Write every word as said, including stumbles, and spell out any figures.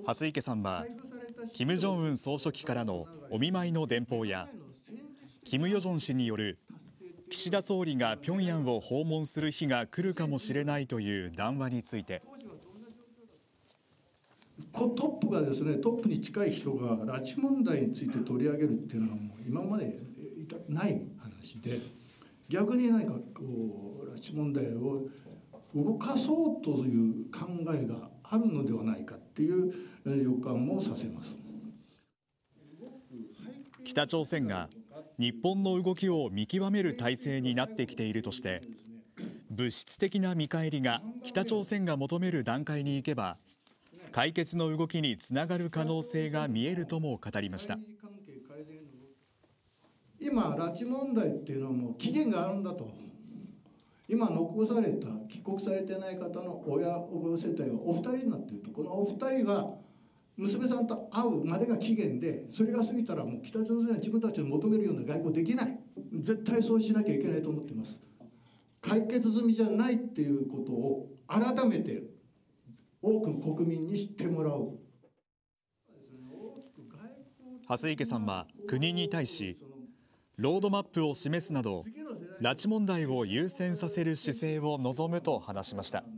蓮池さんは、金正恩総書記からのお見舞いの電報や、キム・ヨジョン氏による岸田総理が平壌を訪問する日が来るかもしれないという談話について、 トップがですね、トップに近い人が拉致問題について取り上げるっていうのはもう今までない話で、逆に何かこう拉致問題を動かそうという考えがあるのではないかっていう予感もさせます。 北朝鮮が日本の動きを見極める体制になってきているとして、物質的な見返りが北朝鮮が求める段階に行けば解決の動きにつながる可能性が見えるとも語りました。 今拉致問題っていうのはもう期限があるんだと。今残された帰国されてない方の親おば世帯がお二人になっていると、このお二人が娘さんと会うまでが期限で、それが過ぎたらもう北朝鮮は自分たちの求めるような外交できない。絶対そうしなきゃいけないと思っています。解決済みじゃないっていうことを改めて多くの国民に知ってもらう。 蓮池さんは国に対し、ロードマップを示すなど拉致問題を優先させる姿勢を望むと話しました。